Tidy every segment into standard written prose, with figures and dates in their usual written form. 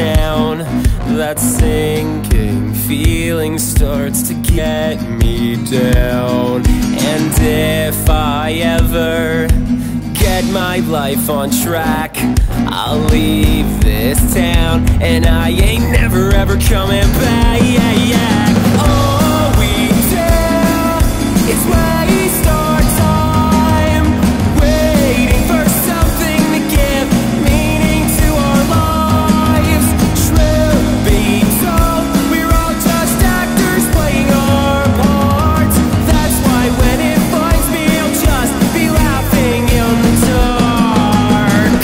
down. That sinking feeling starts to get me down. And if I ever get my life on track, I'll leave this town, and I ain't never ever coming back. All we do is waste our time, waiting for something to give meaning to our lives. Truth be told, we're all just actors playing our parts. That's why when it finds me, I'll just be laughing in the dark.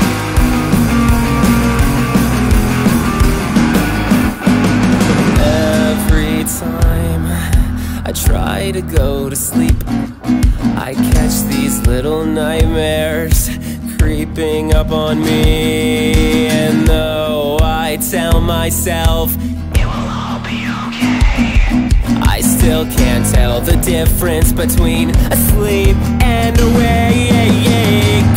Every time I try to go to sleep, I catch these little nightmares creeping up on me. And though I tell myself it will all be okay, I still can't tell the difference between asleep and awake.